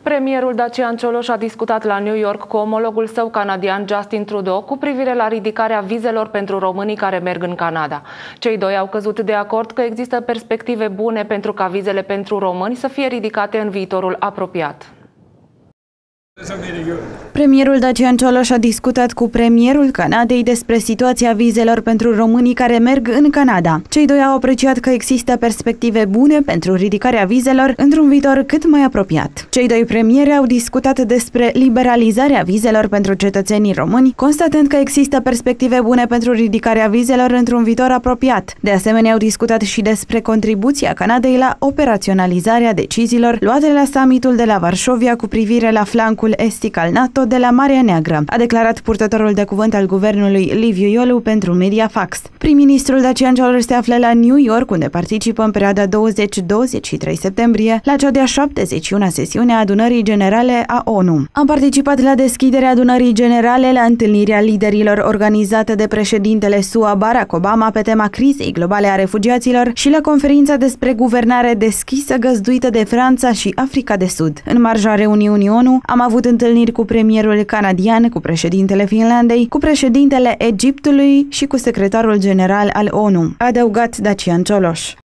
Premierul Dacian Cioloș a discutat la New York cu omologul său canadian Justin Trudeau cu privire la ridicarea vizelor pentru românii care merg în Canada. Cei doi au căzut de acord că există perspective bune pentru ca vizele pentru români să fie ridicate în viitorul apropiat. Premierul Dacian Cioloș a discutat cu premierul Canadei despre situația vizelor pentru românii care merg în Canada. Cei doi au apreciat că există perspective bune pentru ridicarea vizelor într-un viitor cât mai apropiat. Cei doi premieri au discutat despre liberalizarea vizelor pentru cetățenii români, constatând că există perspective bune pentru ridicarea vizelor într-un viitor apropiat. De asemenea, au discutat și despre contribuția Canadei la operaționalizarea deciziilor luate la summitul de la Varșovia cu privire la flancul estic al NATO de la Marea Neagră, a declarat purtătorul de cuvânt al guvernului Liviu Iolu pentru Mediafax. Prim-ministrul Dacian Cioloș se află la New York, unde participă în perioada 20-23 septembrie la cea de-a 71-a sesiune a Adunării Generale a ONU. Am participat la deschiderea Adunării Generale, la întâlnirea liderilor organizată de președintele SUA Barack Obama pe tema crizei globale a refugiaților și la conferința despre guvernare deschisă găzduită de Franța și Africa de Sud. În marja reuniunii ONU am avut întâlniri cu premierul canadian, cu președintele Finlandei, cu președintele Egiptului și cu secretarul general al ONU, a adăugat Dacian Cioloș.